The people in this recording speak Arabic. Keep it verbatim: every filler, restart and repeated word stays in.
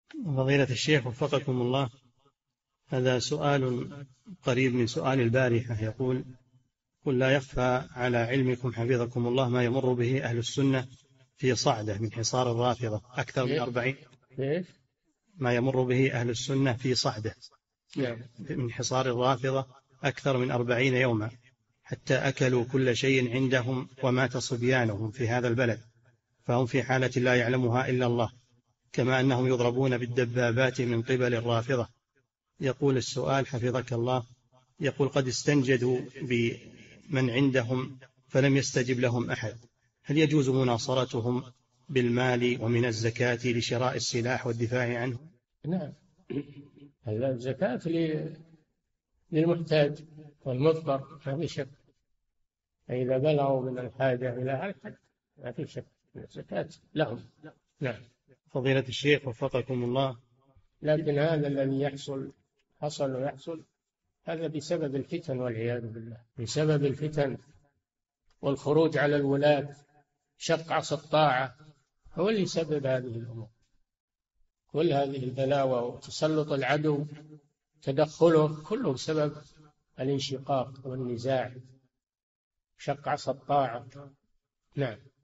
فضيلة الشيخ وفقكم الله، هذا سؤال قريب من سؤال البارحة. يقول: قل لا يخفى على علمكم حفظكم الله ما يمر به أهل السنة في صعدة من حصار الرافضة أكثر من أربعين ما يمر به أهل السنة في صعدة من حصار الرافضة أكثر من أربعين يوما، حتى أكلوا كل شيء عندهم ومات صبيانهم في هذا البلد، فهم في حالة لا يعلمها إلا الله، كما أنهم يضربون بالدبابات من قبل الرافضة. يقول السؤال حفظك الله، يقول: قد استنجدوا بمن عندهم فلم يستجب لهم أحد، هل يجوز مناصرتهم بالمال ومن الزكاة لشراء السلاح والدفاع عنه؟ نعم، الزكاة للمحتاج والمضطر ما في شك، فإذا بلغوا من الحاجة إلى الحد ما في شك الزكاة لهم. نعم. فضيلة الشيخ وفقكم الله، لكن هذا الذي يحصل حصل ويحصل هذا بسبب الفتن والعياذ بالله، بسبب الفتن والخروج على الولاة، شق عصا الطاعة هو اللي يسبب هذه الأمور، كل هذه البلاوى وتسلط العدو تدخله كله بسبب الانشقاق والنزاع، شق عصا الطاعة. نعم.